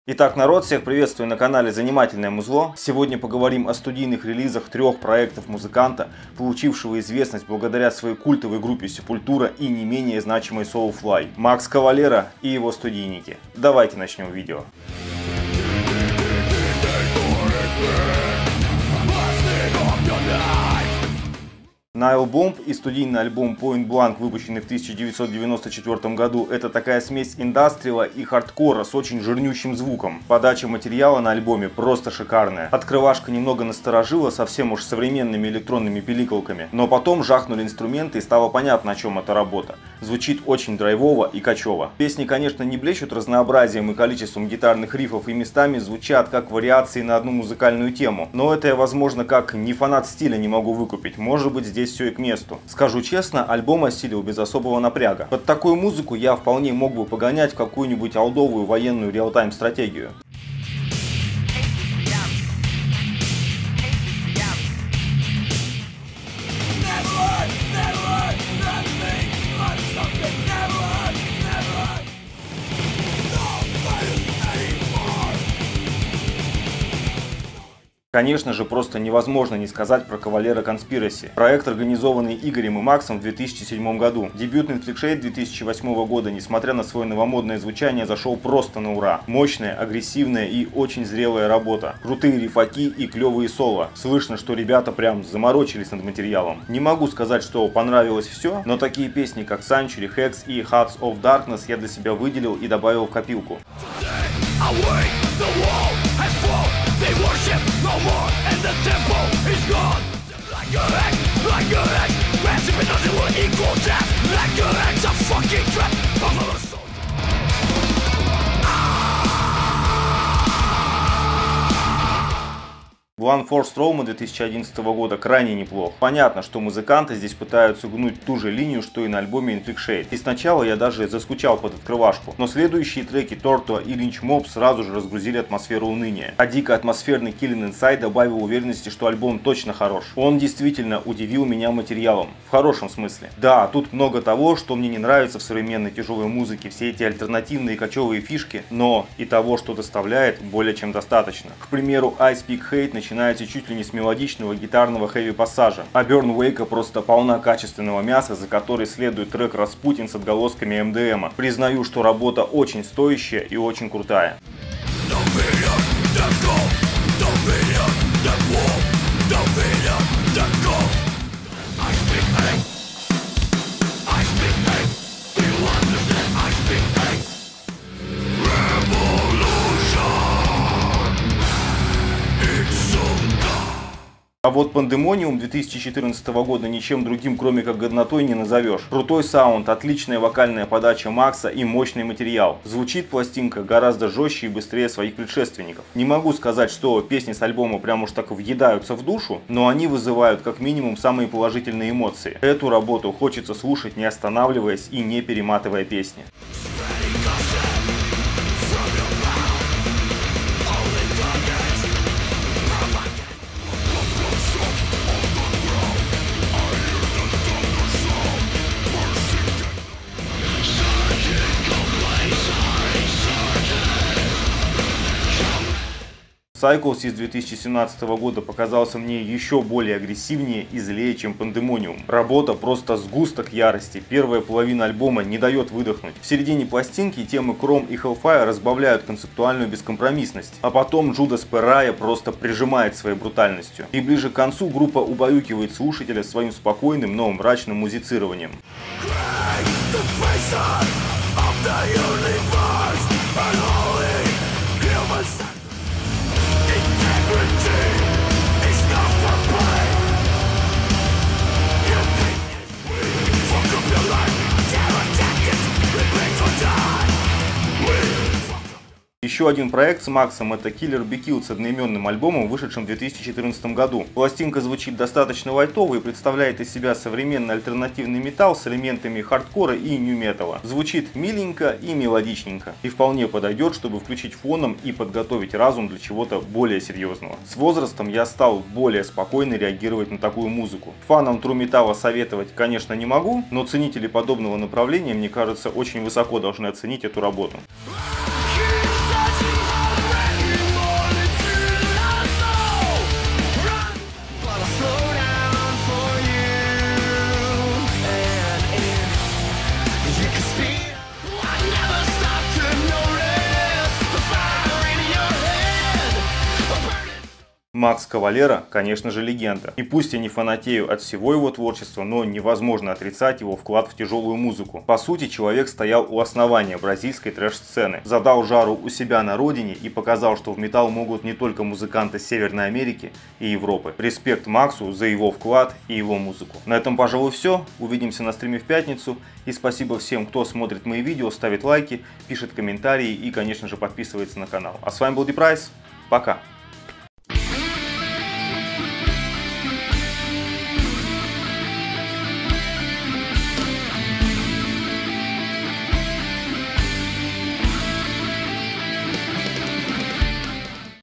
Итак, народ, всех приветствую на канале Занимательное Музло. Сегодня поговорим о студийных релизах трех проектов музыканта, получившего известность благодаря своей культовой группе Sepultura и не менее значимой Soulfly, Макс Кавалера и его студийники. Давайте начнем видео. Nile Bomb и студийный альбом Point Blank, выпущенный в 1994 году, это такая смесь индастриала и хардкора с очень жирнющим звуком. Подача материала на альбоме просто шикарная. Открывашка немного насторожила совсем уж современными электронными пиликалками, но потом жахнули инструменты и стало понятно, о чем эта работа. Звучит очень драйвово и качево. Песни, конечно, не блещут разнообразием и количеством гитарных рифов и местами звучат как вариации на одну музыкальную тему, но это я, возможно, как не фанат стиля не могу выкупить. Может быть, здесь все и к месту. Скажу честно, альбом осилил без особого напряга. Под такую музыку я вполне мог бы погонять в какую-нибудь олдовую военную реал-тайм стратегию. Конечно же, просто невозможно не сказать про Cavalera Conspiracy. Проект, организованный Игорем и Максом в 2007 году. Дебютный Inflict 2008 года, несмотря на свое новомодное звучание, зашел просто на ура. Мощная, агрессивная и очень зрелая работа. Крутые рифаки и клевые соло. Слышно, что ребята прям заморочились над материалом. Не могу сказать, что понравилось все, но такие песни, как Sanctuary, Hex и Hearts of Darkness я для себя выделил и добавил в копилку. They worship no more, and the temple is gone. Like your ex, ransom doesn't want equal death. Like your ex, a fucking trap. Buffalo soul. One Force Trauma 2011 года крайне неплох. Понятно, что музыканты здесь пытаются гнуть ту же линию, что и на альбоме Inflict. И сначала я даже заскучал под открывашку, но следующие треки Tortua и Lynch Mob сразу же разгрузили атмосферу уныния. А дико атмосферный Killing Inside добавил уверенности, что альбом точно хорош. Он действительно удивил меня материалом. В хорошем смысле. Да, тут много того, что мне не нравится в современной тяжелой музыке, все эти альтернативные кочевые фишки, но и того, что доставляет, более чем достаточно. К примеру, I Speak Hate начинается чуть ли не с мелодичного гитарного хэви-пассажа, а Burn Wake просто полна качественного мяса, за которой следует трек Rasputin с отголосками МДМа. Признаю, что работа очень стоящая и очень крутая. А вот Pandemonium 2014 года ничем другим, кроме как годнотой, не назовешь. Крутой саунд, отличная вокальная подача Макса и мощный материал. Звучит пластинка гораздо жестче и быстрее своих предшественников. Не могу сказать, что песни с альбома прям уж так въедаются в душу, но они вызывают как минимум самые положительные эмоции. Эту работу хочется слушать, не останавливаясь и не перематывая песни. Cycles из 2017 года показался мне еще более агрессивнее и злее, чем Pandemonium. Работа просто сгусток ярости. Первая половина альбома не дает выдохнуть. В середине пластинки темы Chrome и Hellfire разбавляют концептуальную бескомпромиссность. А потом Judas Pariah просто прижимает своей брутальностью. И ближе к концу группа убаюкивает слушателя своим спокойным, но мрачным музицированием. Еще один проект с Максом — это Killer Be Killed с одноименным альбомом, вышедшим в 2014 году. Пластинка звучит достаточно лайтово и представляет из себя современный альтернативный металл с элементами хардкора и нью-металла. Звучит миленько и мелодичненько. И вполне подойдет, чтобы включить фоном и подготовить разум для чего-то более серьезного. С возрастом я стал более спокойно реагировать на такую музыку. Фанам тру-металла советовать, конечно, не могу, но ценители подобного направления, мне кажется, очень высоко должны оценить эту работу. Макс Кавалера, конечно же, легенда. И пусть я не фанатею от всего его творчества, но невозможно отрицать его вклад в тяжелую музыку. По сути, человек стоял у основания бразильской трэш-сцены, задал жару у себя на родине и показал, что в металл могут не только музыканты Северной Америки и Европы. Респект Максу за его вклад и его музыку. На этом, пожалуй, все. Увидимся на стриме в пятницу. И спасибо всем, кто смотрит мои видео, ставит лайки, пишет комментарии и, конечно же, подписывается на канал. А с вами был Deep Rice. Пока!